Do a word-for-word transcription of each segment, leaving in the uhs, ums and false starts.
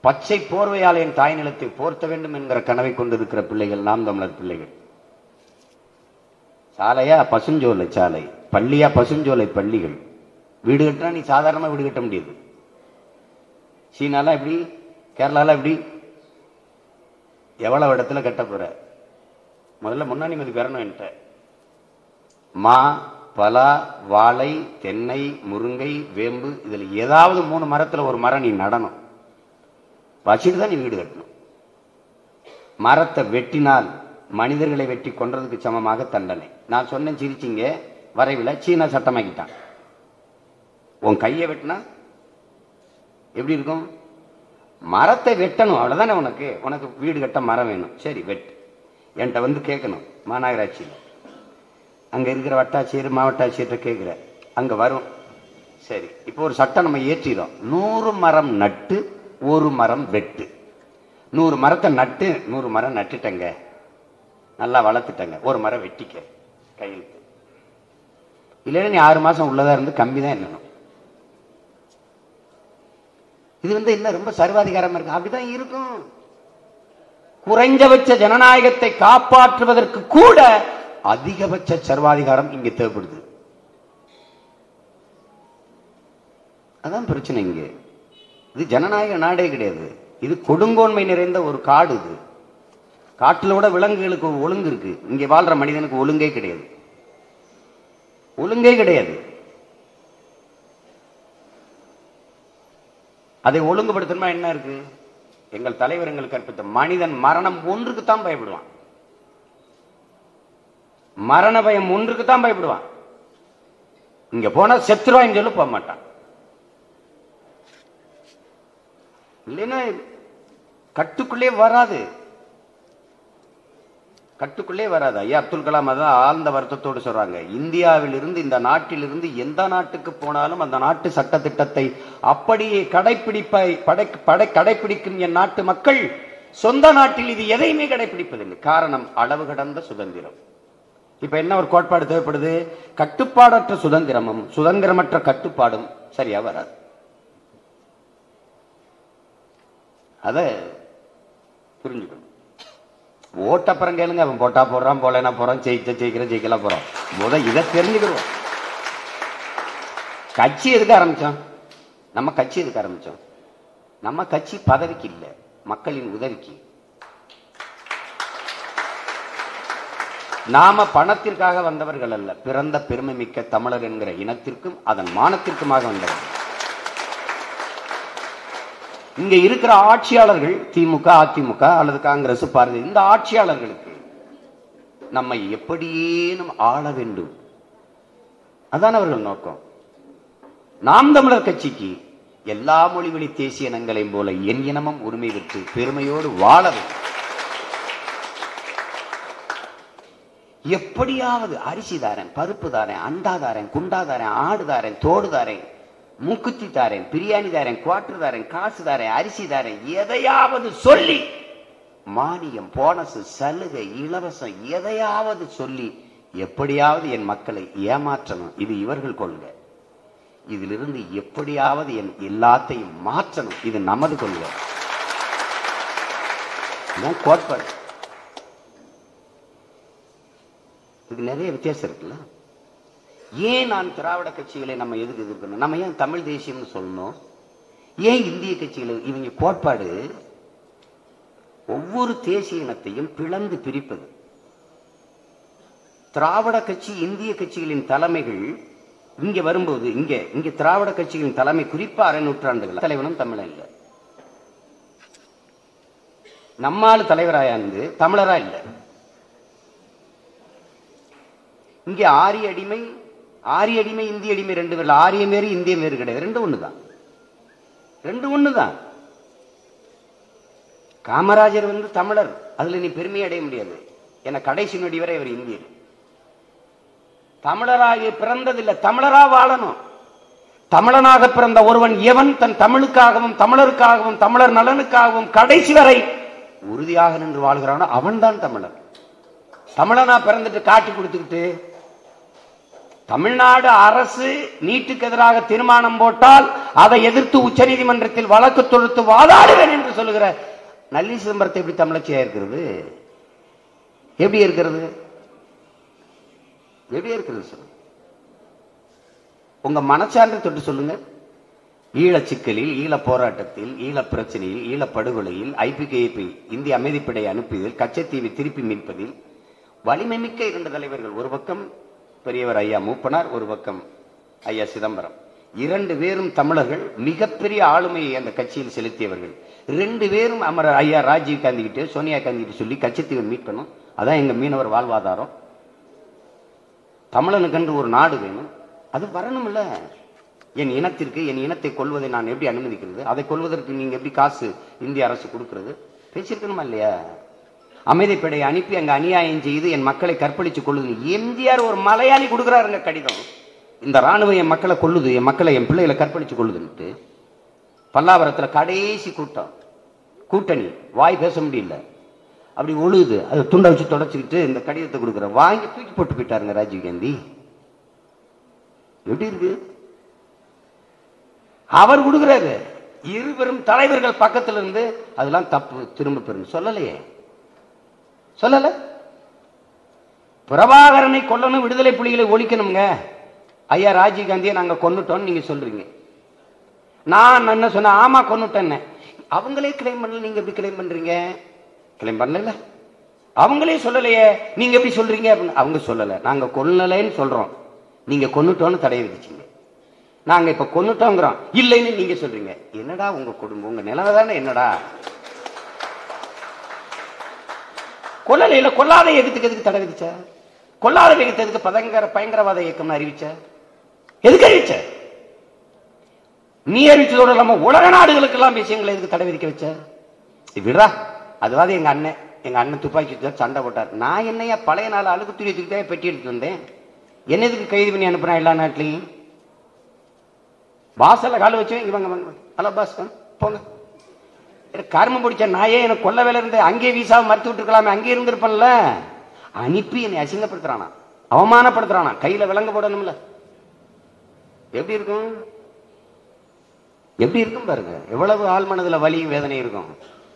பச்சை போர்வையால் என் தாய் நிலத்தை போர்த்த வேண்டும் என்கிற கனவை கொண்டிருக்கிற பிள்ளைகள் நாம் தமிழர் பிள்ளைகள். சாலையா பசுஞ்சோலை சாலை, பள்ளியா பசுஞ்சோலை பள்ளிகள். வீடு கட்டினா நீ சாதாரணமா வீடு கட்ட முடியாது. சீனாலாம் எப்படி, கேரளாலாம் எப்படி, எவ்வளவு இடத்துல கட்ட போற? முதல்ல முன்னாடி மதி பெறணும் என்கிட்ட. மா, பலா, வாழை, தென்னை, முருங்கை, வேம்பு, இதுல ஏதாவது மூணு மரத்துல ஒரு மரம் நீ நடணும். வச்சுட்டு தான் நீ வீடு கட்டணும். மரத்தை வெட்டினால் மனிதர்களை வெட்டி கொன்றதுக்கு சமமாக தண்டனை. நான் சொன்னேன், சிரிச்சிங்க. வரைவில் சீனா சட்டமாக்கிட்டான். உன் கையை வெட்டினா எப்படி இருக்கும்? மரத்தை வெட்டணும், அவ்வளவுதானே. உனக்கு உனக்கு வீடு கட்ட மரம் வேணும், சரி வெட்டு. என்கிட்ட வந்து கேட்கணும். மாநகராட்சியில் அங்க இருக்கிற வட்டாட்சியர் மாவட்டாட்சியர்கிட்ட கேட்கிற, அங்க வரும். சரி, இப்போ ஒரு சட்டம் நம்ம ஏற்றிடும். நூறு மரம் நட்டு ஒரு மரம் வெட்டு. நூறு மரத்தை நட்டு நூறு மரம் நட்டுட்டங்க, நல்லா வளர்த்துட்டங்க, ஒரு மரம் வெட்டிக்க கையெழுத்து. இல்லைன்னா நீ ஆறு மாசம் உள்ளதா இருந்து கம்மி தான் என்னணும். இது வந்து என்ன ரொம்ப சர்வாதிகாரமா இருக்கு? அப்படிதான் இருக்கும். குறைஞ்சபட்ச ஜனநாயகத்தை காப்பாற்றுவதற்கு கூட அதிகபட்ச சர்வாதிகாரம் இங்க தேவைப்படுது. அதான் பிரச்சனை இங்க. இது ஜனநாயக நாடே கிடையாது. இது கொடுங்கோன்மை நிறைந்த ஒரு காடு. இது காட்டுல கூட விலங்குகளுக்கு ஒழுங்கு இருக்கு. இங்க வாழ்ற மனிதனுக்கு ஒழுங்கே கிடையாது. ஒழுங்கே கிடையாது. அதை ஒழுங்குபடுத்தணுமா என்ன இருக்கு? எங்கள் தலைவர் எங்களுக்கு கற்பித்த மனிதன் மரணம் ஒன்றுக்கு தான் பயப்படுவான். மரண பயம் ஒன்றுக்கு தான் பயப்படுவான். இங்க போனா செத்துருவான்னு சொல்லி போக மாட்டான். இல்லைன்னா கட்டுக்குள்ளே வராது, கட்டுக்குள்ளே வராது. ஐயா அப்துல் கலாம் அதான் ஆழ்ந்த வருத்தத்தோடு சொல்றாங்க, இந்தியாவில் இருந்து இந்த நாட்டில் இருந்து எந்த நாட்டுக்கு போனாலும் அந்த நாட்டு சட்ட திட்டத்தை அப்படியே கடைபிடிப்பை கடைபிடிக்கும் என் நாட்டு மக்கள் சொந்த நாட்டில் இது எதையுமே கடைபிடிப்பதில்லை. காரணம் அளவு கடந்த சுதந்திரம். இப்ப என்ன ஒரு கோட்பாடு தேவைப்படுது? கட்டுப்பாடற்ற சுதந்திரமும் சுதந்திரமற்ற கட்டுப்பாடும் சரியா வராது. அத புரிஞ்சுக்கணும். ஓட்டப்புறம் கேளுங்க, அவன் போட்டா போடுறான், போலனா போறான், ஜெயிச்ச ஜெயிக்கிற ஜெயிக்கலாம் போறான். முத இதை தெரிஞ்சுக்கிறோம். கட்சி எதுக்கு ஆரம்பிச்சோம்? நம்ம கட்சி எதுக்கு ஆரம்பிச்சோம்? நம்ம கட்சி பதவிக்கு இல்லை, மக்களின் உதவிக்கு. நாம பணத்திற்காக வந்தவர்கள் அல்ல, பிறந்த பெருமை மிக்க தமிழர் என்கிற இனத்திற்கும் அதன் மானத்திற்குமாக வந்தவர்கள். இங்க இருக்கிற ஆட்சியாளர்கள் திமுக, அதிமுக அல்லது காங்கிரஸ், பாரதிய, இந்த ஆட்சியாளர்களுக்கு நம்மை எப்படியேனும் ஆள வேண்டும், அதான் அவர்கள் நோக்கம். நாம் தமிழர் கட்சிக்கு எல்லா மொழி வழி தேசிய இனங்களையும் போல என் இனமும் உரிமை பெற்று பெருமையோடு வாழ வேண்டும். எப்படியாவது அரிசி தாரேன், பருப்பு தாரேன், அண்டா தாரேன், குண்டா தாரேன், ஆடு தாரேன், தோடு தாரேன், மூக்குத்தி தாரேன், பிரியாணி தாரேன், குவாட்டர் தாரேன், காசு தாரேன், அரிசி தாரேன், எதையாவது சொல்லி மானியம், போனஸ், சலுகை, இலவசம் எதையாவது சொல்லி எப்படியாவது என் மக்களை ஏமாற்றணும். இது இவர்கள் கொள்கை. இதிலிருந்து எப்படியாவது என் எல்லாத்தையும் மாற்றணும். இது நமது கொள்கை. கோட்பாடு. இது நிறைய வித்தியாசம் இருக்குல்ல. ஏன் நான் திராவிட கட்சிகளை நம்ம எதுக்கு எதிர்க்கணும்? நம்ம ஏன் தமிழ் தேசியம்னு சொல்லணும்? ஏன் இந்திய கட்சிகள்? இவங்க கோட்பாடு ஒவ்வொரு தேசிய இனத்தையும் பிளந்து பிரிப்பது. திராவிட கட்சி, இந்திய கட்சிகளின் தலைமைகள் இங்க வரும்போது, இங்க இங்க திராவிட கட்சிகளின் தலைமை குறிப்பா அரை நூற்றாண்டுகள் தலைவனும் தமிழன் இல்லை. நம்மால் தலைவராயிருந்து தமிழரா இல்லை. இங்க ஆரிய அடிமை, ஆரிய அடிமை, இந்திய அடிமை ரெண்டு பேர். ஆரியம் வேறு இந்தியம் வேறு கிடையாது, ரெண்டு ஒண்ணுதான், ரெண்டு ஒண்ணுதான். காமராஜர் வந்து தமிழர், அதுல நீ பெருமை அடைய முடியாது. என கடைசி நொடி வரை அவர் இந்தியர். தமிழராக பிறந்ததில்லை, தமிழரா வாழணும். தமிழனாக பிறந்த ஒருவன் எவன் தன் தமிழுக்காகவும் தமிழருக்காகவும் தமிழர் நலனுக்காகவும் கடைசி வரை உறுதியாக நின்று வாழ்கிறானோ அவன் தான் தமிழர். தமிழனா பிறந்துட்டு காட்டி கொடுத்துக்கிட்டு தமிழ்நாடு அரசு நீட்டுக்கு எதிராக தீர்மானம் போட்டால் அதை எதிர்த்து உச்ச நீதிமன்றத்தில் வழக்கு தொடுத்து வாதாடுவேன் என்று நான் சொல்லுகிற நல்லி சிதம்பரத்தை எப்படி தமிழச்சியா இருக்கிறது? எப்படி இருக்கிறது? எப்படி இருக்கிறது சொல்லுங்க. உங்க மனச்சான்று தொட்டு சொல்லுங்க. ஈழ சிக்கலில், ஈழ போராட்டத்தில், ஈழ பிரச்சனையில், ஈழ படுகொலையில், ஐபிகேபி இந்திய அமைதிப்படை அனுப்பியதில், கச்சத்தீவை திருப்பி மீட்பதில் வலிமை மிக்க இரண்டு தலைவர்கள். ஒரு பக்கம் பெரியவர் ஐயா மூப்பனார், ஒரு பக்கம் ஐயா சிதம்பரம். இரண்டு பேரும் தமிழர்கள், மிகப்பெரிய ஆளுமையை அந்த கட்சியில் செலுத்தியவர்கள். ரெண்டு பேரும் அமரர் ஐயா ராஜீவ் காந்தி கிட்டே சோனியா காந்தி கிட்ட சொல்லி கச்சத்தீவை மீட்கணும், அதான் எங்க மீனவர் வாழ்வாதாரம், தமிழனுக்கென்று ஒரு நாடு வேணும், அது வரணும்ல. என் இனத்திற்கு, என் இனத்தை கொள்வதை நான் எப்படி அனுமதிக்கிறது? அதை கொள்வதற்கு நீங்க எப்படி காசு இந்திய அரசு கொடுக்கிறது? பேசிருக்கணுமா இல்லையா? அமைதிப்படையை அனுப்பி அங்க அநியாயம் செய்து என் மக்களை கற்பழிச்சு கொள்ளுது. எம்ஜிஆர் ஒரு மலையாளி கொடுக்கிறாருங்க கடிதம், இந்த ராணுவம் என் மக்களை கொள்ளுது, என் மக்களை, என் பிள்ளைகளை கற்பழிச்சு கொள்ளுதுன்ட்டு. பல்லாவரத்துல கடைசி கூட்டம், கூட்டணி, வாய் பேச முடியல, அப்படி ஒழுகுது, அதை துண்டை வச்சு தொடச்சிக்கிட்டு இந்த கடிதத்தை கொடுக்குற, வாங்கி தூக்கி போட்டு போயிட்டாருங்க ராஜீவ் காந்தி. எப்படி இருக்கு? அவர் கொடுக்கிறாரு, இருவரும் தலைவர்கள் பக்கத்துல இருந்து அதெல்லாம் தப்பு, திரும்ப பெறும் சொல்லலையே, சொல்லல. பிரபாகரனை கொல்லணும், விடுதலை புலிகளை ஒழிக்கணுங்க, ஐயா ராஜீவ் காந்தியை நாங்க கொன்னுட்டோம் நீங்க சொல்றீங்க. நான் என்ன சொன்ன? ஆமா கொன்னுட்டேன்னு. அவங்களே கிளைம் பண்ணல, நீங்க எப்படி கிளைம் பண்றீங்க? கிளைம் பண்ணல, அவங்களே சொல்லலையே, நீங்க எப்படி சொல்றீங்க? அவங்க சொல்லல, நாங்க கொல்லலைன்னு சொல்றோம், நீங்க கொன்னுட்டோன்னு தடை விதிச்சீங்க, நாங்க இப்ப கொன்னுட்டோங்கிறோம், இல்லைன்னு நீங்க சொல்றீங்க. என்னடா உங்க குடும்பம், உங்க நிலைமை தானே என்னடா? கொல்லலையில கொல்லாத இயக்கத்துக்கு எதுக்கு தடை விதிச்ச? கொல்லாத இயக்கத்துக்கு பதங்கர பயங்கரவாத இயக்கம் அறிவிச்ச? எதுக்கு அறிவிச்ச? நீ அறிவிச்சதோட இல்லாம உலக நாடுகளுக்கு எல்லாம் விஷயங்களை எதுக்கு தடை விதிக்க வச்ச? விடா, அதுவாது எங்க அண்ணன், எங்க அண்ணன் துப்பாக்கி சண்டை போட்டார், நான் என்னையா பழைய நாள் அழுக்கு துணி தூக்கிட்டே பெட்டி எடுத்து வந்தேன், என்ன எதுக்கு கைது பண்ணி அனுப்புறேன் எல்லா நாட்டிலையும்? வாசல்ல கால வச்சு இவங்க வாங்க, ஹலோ பாஸ் போங்க, கர்மம் பிடிச்ச நாயே, எனக்கு கொல்ல வேலை இருந்து அங்கே வீசாவை மறுத்து விட்டுருக்கலாமே, அங்கே இருந்திருப்பேன்ல, அனுப்பி என்னை அசிங்கப்படுத்துறானா, அவமானப்படுத்துறானா, கையில விலங்க போடணும்ல. எப்படி இருக்கும்? எப்படி இருக்கும் பாருங்க, எவ்வளவு ஆள் மனதுல வலியும் வேதனை இருக்கும்.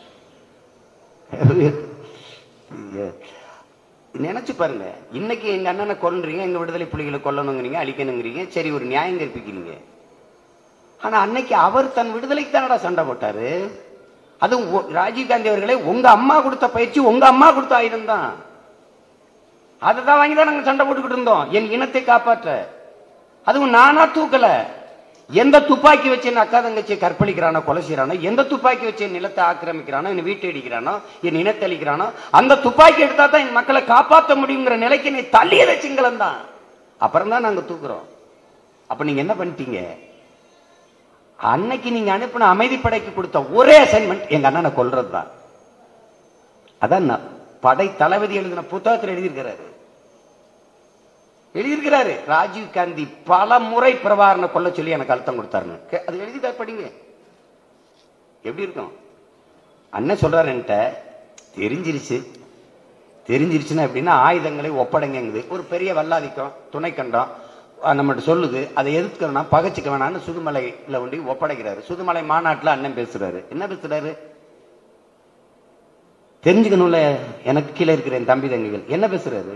நினைச்சு பாருங்க, இன்னைக்கு எங்க அண்ணனை கொல்றீங்க, எங்க விடுதலை புலிகளை கொல்லணுங்கிறீங்க, அழிக்கணுங்கிறீங்க, சரி ஒரு நியாயம் கற்பிக்கிறீங்க. ஆனா அன்னைக்கு அவர் தன் விடுதலைக்கு தானடா சண்டை போட்டாரு. அதுவும் ராஜீவ் காந்தி அவர்களே, உங்க அம்மா கொடுத்த பயிற்சி, உங்க அம்மா கொடுத்த ஆயுதம் தான், அதை தான் வாங்கி தான் நாங்க சண்டை போட்டுக்கிட்டு இருந்தோம், என் இனத்தை காப்பாற்ற. அதுவும் நானா தூக்கல, எந்த துப்பாக்கி வச்சு என் அக்கா தங்கச்சியை கற்பழிக்கிறானோ, கொலை செய்யறானோ, எந்த துப்பாக்கி வச்சு என் நிலத்தை ஆக்கிரமிக்கிறானோ, என் வீட்டை அடிக்கிறானோ, என் இனத்தை அழிக்கிறானோ, அந்த துப்பாக்கி எடுத்தா தான் என் மக்களை காப்பாற்ற முடியுங்கிற நிலைக்கு நீ தள்ளியத சிங்களம் தான். அப்புறம் தான் நாங்க தூக்குறோம். அப்ப நீங்க என்ன பண்ணிட்டீங்க? அன்னைக்கு நீங்க அனுப்பின அமைதிப்படைக்கு கொடுத்த ஒரே அசைன்மெண்ட் எங்க அண்ணனை கொல்றது தான். அதான் படை தளபதி எழுதின புத்தகத்தில் எழுதியிருக்கிறாரு எழுதியிருக்கிறாரு ராஜீவ் காந்தி பல முறை பிரபாகரனை கொல்ல சொல்லி எனக்கு அழுத்தம் கொடுத்தாருன்னு. அது எழுதிட்டா படிங்க, எப்படி இருக்கும். அண்ணன் சொல்றாரு, என்கிட்ட தெரிஞ்சிருச்சு, தெரிஞ்சிருச்சுன்னா எப்படின்னா ஆயுதங்களை ஒப்படைங்குது. ஒரு பெரிய வல்லாதிக்கம் துணை கண்டம் நம்மகிட்ட சொல்லுது, அதை எதிர்க்கணும்னா பகச்சிக்க வேணான்னு சுதுமலையில ஒண்டி ஒப்படைக்கிறாரு. சுதுமலை மாநாட்டில் அண்ணன் பேசுறாரு. என்ன பேசுறாரு தெரிஞ்சுக்கணும்ல, எனக்கு கீழே இருக்கிற என் தம்பி தங்கிகள் என்ன பேசுறாரு?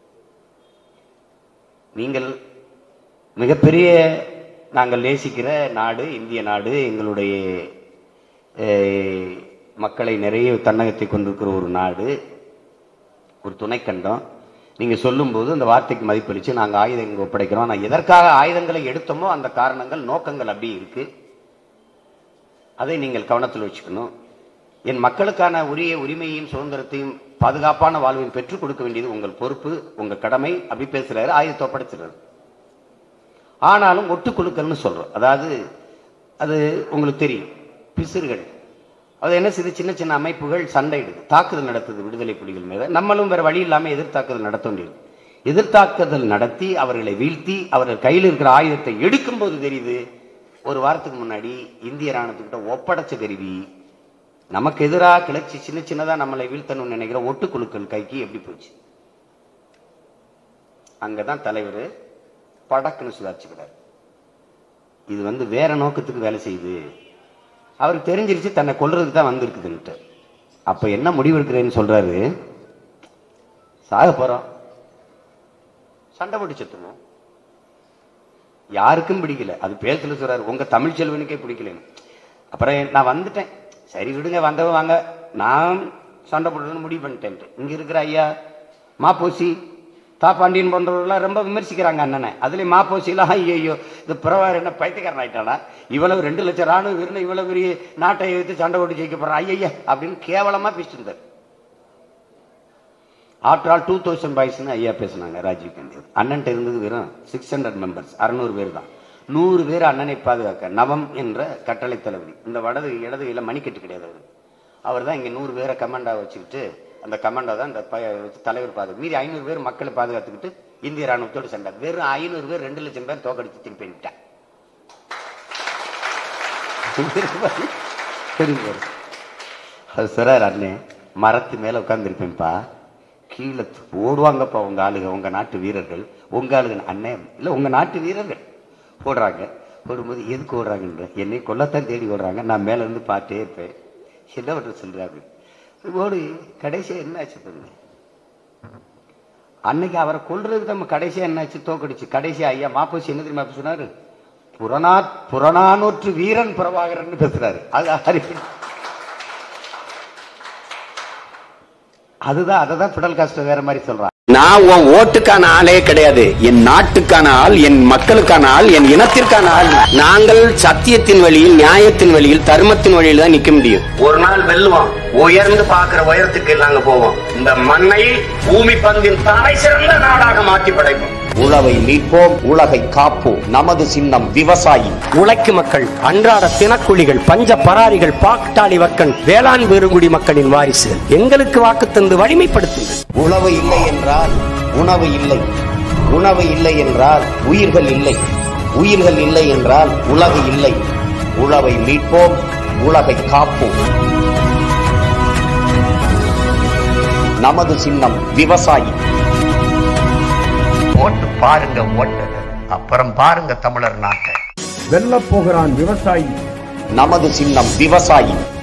நீங்கள் மிகப்பெரிய, நாங்கள் நேசிக்கிற நாடு இந்திய நாடு, எங்களுடைய மக்களை நிறைய தன்னகத்தை கொண்டிருக்கிற ஒரு நாடு, ஒரு துணைக்கண்டம். நீங்க சொல்லும் போது அந்த வார்த்தைக்கு மதிப்பளிச்சு நாங்க ஆயுதங்கள் ஒப்படைக்கிறோம். நான் எதற்காக ஆயுதங்களை எடுத்தோமோ அந்த காரணங்கள், நோக்கங்கள் அப்படி இருக்கு, அதை நீங்கள் கவனத்தில் வச்சுக்கணும். என் மக்களுக்கான உரிய உரிமையும் சுதந்திரத்தையும் பாதுகாப்பான வாழ்வையும் பெற்றுக் கொடுக்க வேண்டியது உங்கள் பொறுப்பு, உங்க கடமை. அப்படி பேசுறாரு, ஆயுதத்தை ஒப்படைச்சிடுறாரு. ஆனாலும் ஒட்டுக்குழுக்கள்னு சொல்றோம், அதாவது அது உங்களுக்கு தெரியும், பிசுறுகள், அது என்ன செய்து சின்ன சின்ன அமைப்புகள் சண்டையிடுது, தாக்குதல் நடத்துது விடுதலை புலிகள் மீது. நம்மளும் வேற வழி இல்லாம எதிர்த்தாக்குதல் நடத்த வேண்டியது. எதிர்த்தாக்குதல் நடத்தி அவர்களை வீழ்த்தி அவர்கள் கையில் இருக்கிற ஆயுதத்தை எடுக்கும் போது தெரியுது, ஒரு வாரத்துக்கு முன்னாடி இந்திய ராணுவத்துக்கிட்ட ஒப்படைச்ச கருவி நமக்கு எதிராக கிளர்ச்சி சின்ன சின்னதா நம்மளை வீழ்த்தணும்னு நினைக்கிற ஒட்டுக்குழுக்கள் கைக்கு எப்படி போச்சு. அங்கதான் தலைவர் படக்குன்னு சுதாரிச்சுக்கிறார். இது வந்து வேற நோக்கத்துக்கு வேலை செய்யுது, அவருக்கு தெரிஞ்சிருச்சு தன்னை கொல்றதுக்கு தான் வந்திருக்குதுன்ட்டு. அப்ப என்ன முடிவு எடுக்கிறேன்னு சொல்றாரு, சாக போறோம், சண்டை போட்டு செத்துவோம். யாருக்கும் பிடிக்கல. அது பேசல சொல்றாரு, உங்க தமிழ் செல்வனுக்கே பிடிக்கலன்னு. அப்புறம் நான் வந்துட்டேன், சரி விடுங்க வந்தவங்க வாங்க, நான் சண்டை போடுறதுன்னு முடிவு பண்ணிட்டேன். இங்க இருக்கிற ஐயா மாப்போசி தா பாண்டியன் போன்றவர்கள்லாம் ரொம்ப விமர்சிக்கிறாங்க அண்ணனை. அதுல மாப்போசிலாம் ஐயோ இது பிறவாறு என்ன பைத்தியக்காரன் ஆயிட்டானா, இவ்வளவு ரெண்டு லட்சம் ராணுவ வீரனை இவ்வளவு பெரிய நாட்டை எடுத்து சண்டை போட்டு ஜெயிக்க போறான் ஐயா அப்படின்னு கேவலமா பேசிட்டு. ஆஃப்டர் ஆல் டூ தௌசண்ட் பாய்ஸ்னு ஐயா பேசினாங்க ராஜீவ் காந்தி. அண்ணன் இருந்தது வெறும் சிக்ஸ் ஹண்ட்ரட் மெம்பர்ஸ், அறுநூறு பேர் தான். நூறு பேர் அண்ணனை பாதுகாக்க நவம் என்ற கட்டளை தளபதி, இந்த வடது இடது கையில மணிக்கட்டு கிடையாது அவர், அவர் தான் இங்க நூறு பேரை கமாண்டா வச்சுக்கிட்டு, அந்த கமாண்டா தான் இந்த தலைவர் பாதுகாப்பு, மீதி ஐநூறு பேர் மக்களை பாதுகாத்துக்கிட்டு இந்திய ராணுவத்தோடு சண்டை. வெறும் ஐநூறு பேர் ரெண்டு லட்சம் பேர் தோக்கடிச்சு திருப்பி பண்ணிட்டான். அது சொல்றாரு, அண்ணே மரத்து மேல உட்கார்ந்துருப்பேன்ப்பா, கீழே ஓடுவாங்கப்பா உங்க ஆளுங்க, உங்க நாட்டு வீரர்கள், உங்க ஆளுங்க அண்ணே இல்ல உங்க நாட்டு வீரர்கள் ஓடுறாங்க. ஓடும்போது எதுக்கு ஓடுறாங்கன்ற, என்னை கொல்லத்தான் தேடி ஓடுறாங்க, நான் மேல இருந்து பார்த்தே இருப்பேன், என்ன பண்ற சொல்றாங்க. ஓடு கடைசியா என்ன ஆச்சு பாருங்க, அன்னைக்கு அவரை கொல்றதுக்கு நம்ம கடைசியா என்னாச்சு, தோக்கடிச்சு. கடைசியா ஐயா மாப்போசி என்ன தெரியுமா சொன்னாரு, புறநா புறநானூற்று வீரன் பிரபாகரன் பேசுறாரு. அது அதுதான் அததான் பிடல் காஸ்ட்ரோ வேற மாதிரி சொல்றான். நான் உன் ஓட்டுக்கான ஆளே கிடையாது, என் நாட்டுக்கான ஆள், என் மக்களுக்கான ஆள், என் இனத்திற்கான ஆள். நாங்கள் சத்தியத்தின் வழியில், நியாயத்தின் வழியில், தர்மத்தின் வழியில் தான் நிக்க முடியும். ஒரு நாள் வெல்லுவோம், உயர்ந்து பார்க்கிற உயரத்துக்கு நாங்க போவோம். இந்த மண்ணை பூமி பந்தின் தலை சிறந்த நாடாக மாற்றி படைப்போம். உழவை மீட்போம், உலகை காப்போம். நமது சின்னம் விவசாயி. உழைக்கும் மக்கள், அன்றாட தினக்கூலிகள், பஞ்ச பராரிகள், பாக்டாளி வர்க்கன், வேளாண் பெருங்குடி மக்களின் வாரிசு. எங்களுக்கு வாக்கு தந்து வலிமைப்படுத்துங்கள். உழவு இல்லை என்றால் உணவு இல்லை, உணவு இல்லை என்றால் உயிர்கள் இல்லை, உயிர்கள் இல்லை என்றால் உலகு இல்லை. உழவை மீட்போம், உலகை காப்போம். நமது சின்னம் விவசாயி. ஓட்டு பாருங்க, ஓட்டு அப்புறம் பாருங்க தமிழர் நாட்டை. வெல்ல போகிறான் விவசாயி. நமது சின்னம் விவசாயி.